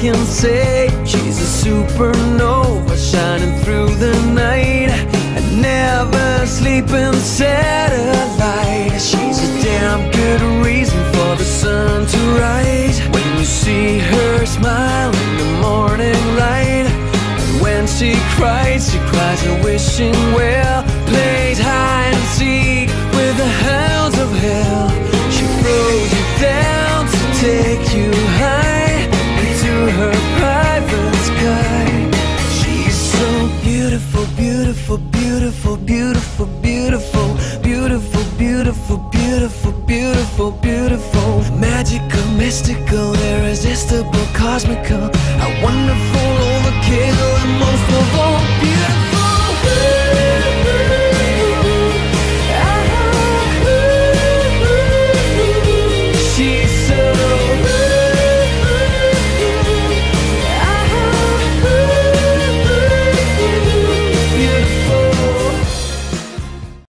can say she's a supernova shining through the night, a never sleeping satellite. She's a damn good reason for the sun to rise when you see her smile in the morning light. And when she cries a wishing well, plays hide and seek with the hounds of hell. She throws you down to take you high into her private sky. She's so beautiful, beautiful, beautiful, beautiful, beautiful, beautiful, beautiful, beautiful, beautiful, beautiful, magical, mystical, irresistible, cosmical, a wonderful overkill, and most